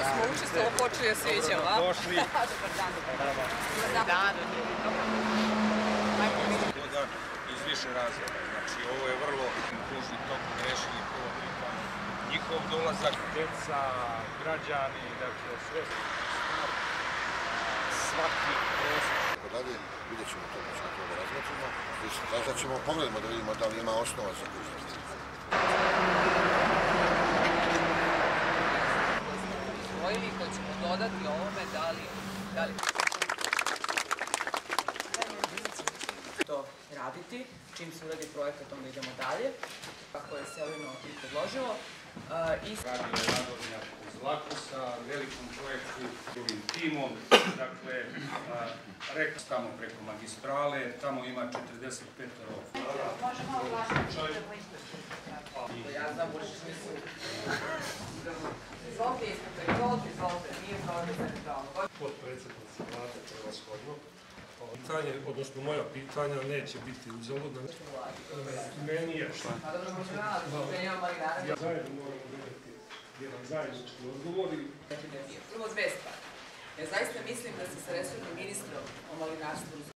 što smo učestvovali počeli da sviđamo, a? Došli. Dobar dan. Dobar dan. Dan iz više razloga. Znači, ovo je vrlo kružni tok, grešni polovitan. Njihov dolazak, deca, građani, dakle, sve svaki prostor. Dalje, vidjet ćemo to, pa ćemo to da razmotrimo. Sada ćemo pogledamo da vidimo da li ima osnova za kućicu. Izdvojili koji ćemo dodati ovome, da li to raditi, čim se uradi projekat, onda idemo dalje, kako je Selino i predložilo. Radio Radovnjak uz Lakusa, velikom projektu, ovim timom, dakle, rekao tamo preko magistrale, tamo ima 45 Možemo ovlašiti da Ja znam, uliči smislu. Izvolite ispred, izvolite, nije izvolite. Potpredsjednici Vlade prevashodno. Odnosno moja pitanja neće biti uzaludna. Meni je šta? A dobro, možemo nalaziti, da imamo malinara. Zajedno moramo vidjeti jedan zajednički odgovor. Prvo dve stvari. Ja zaista mislim da se sa resornim ministrom o malinarstvu